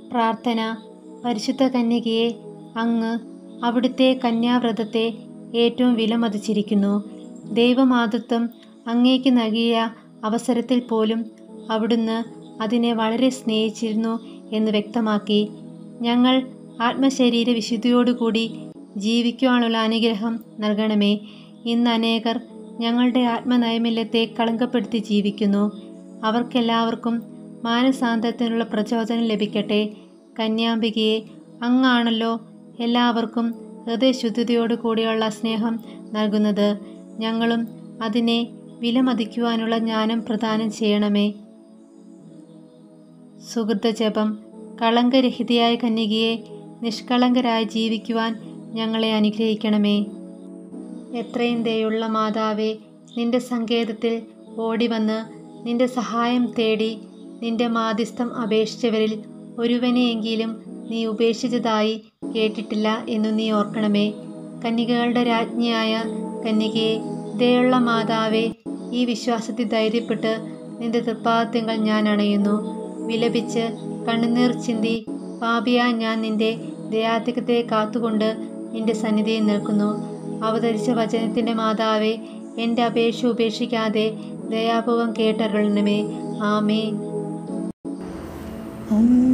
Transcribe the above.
പ്രാർത്ഥന. പരിശുദ്ധ കന്യകയെ, അങ്ങ് അവിടുത്തെ കന്യാവ്രതത്തെ ഏറ്റവും വിലമതിച്ചിരിക്കുന്നു. ദൈവമാതൃത്വം അങ്ങേക്ക് നൽകിയ അവസരത്തിൽ പോലും അവിടുന്ന് അതിനെ വളരെ സ്നേഹിച്ചിരുന്നു എന്ന് വ്യക്തമാക്കി. ഞങ്ങൾ ആത്മശരീര വിശുദ്ധിയോടുകൂടി ജീവിക്കുവാനുള്ള അനുഗ്രഹം നൽകണമേ. ഇന്ന് അനേകർ ഞങ്ങളുടെ ആത്മനൈർമല്യത്തെ കളങ്കപ്പെടുത്തി ജീവിക്കുന്നു. അവർക്കെല്ലാവർക്കും മാനസാന്തരത്തിനുള്ള പ്രചോദനം ലഭിക്കട്ടെ. കന്യാംബികയെ, അങ്ങാണല്ലോ എല്ലാവർക്കും ഹൃദയശുദ്ധിയോടു കൂടിയുള്ള സ്നേഹം നൽകുന്നത്. ഞങ്ങളും അതിനെ വിലമതിക്കുവാനുള്ള ജ്ഞാനം പ്രദാനം ചെയ്യണമേ. സുഹൃതജപം. കളങ്കരഹിതയായ കന്യകയെ, നിഷ്കളങ്കരായി ജീവിക്കുവാൻ ഞങ്ങളെ അനുഗ്രഹിക്കണമേ. എത്രയും ദയുള്ള മാതാവേ, നിന്റെ സങ്കേതത്തിൽ ഓടിവന്ന് നിന്റെ സഹായം തേടി നിന്റെ മാധ്യസ്ഥം അപേക്ഷിച്ചവരിൽ ഒരുവനെയെങ്കിലും നീ ഉപേക്ഷിച്ചതായി കേട്ടിട്ടില്ല എന്നു നീ ഓർക്കണമേ. കന്യകകളുടെ രാജ്ഞിയായ കന്യകയെ, ദയുള്ള മാതാവേ, ഈ വിശ്വാസത്തിൽ ധൈര്യപ്പെട്ട് നിന്റെ തൃപ്പാദത്തിങ്കൽ ഞാൻ അണയുന്നു. വിലപിച്ച് കണ്ണുനീർ ചിന്തി പാപിയായ ഞാൻ നിന്റെ ദയാധിക്യത്തെ കാത്തുകൊണ്ട് നിന്റെ സന്നിധിയിൽ നിൽക്കുന്നു. അവതരിച്ച വചനത്തിൻ്റെ മാതാവേ, എൻ്റെ അപേക്ഷ ഉപേക്ഷിക്കാതെ ദയാപൂർവം കേട്ടരുളണമേ. ആമേൻ.